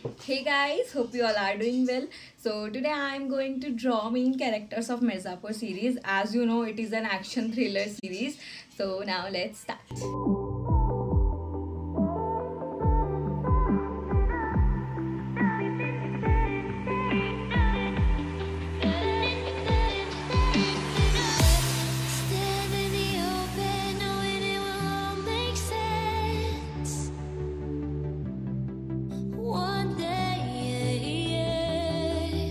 Hey guys, hope you all are doing well. So today I am going to draw main characters of Mirzapur series. As you know, it is an action thriller series. So now let's start. Stand in the open, knowing it will all make sense. One day,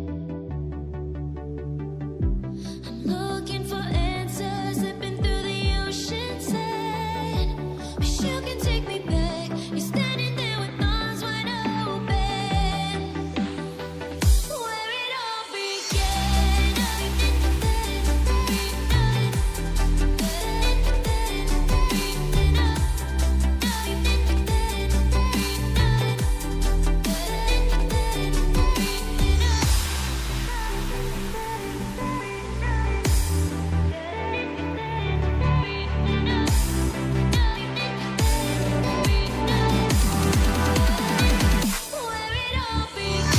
I'm looking for answers, slipping through the ocean sand. Wish you can take me back. You're standing there with arms wide open, where it all began. Where it all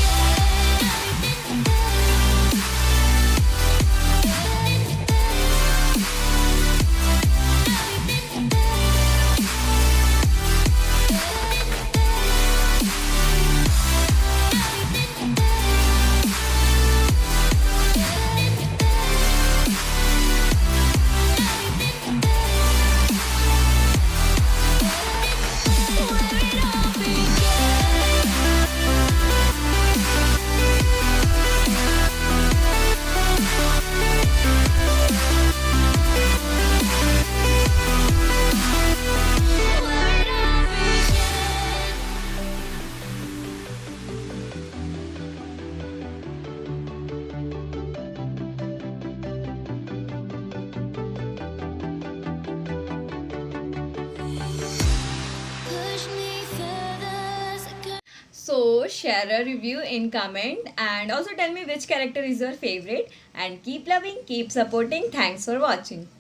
push me further, so So share a review in comment and also tell me which character is your favorite and keep loving, keep supporting. Thanks for watching.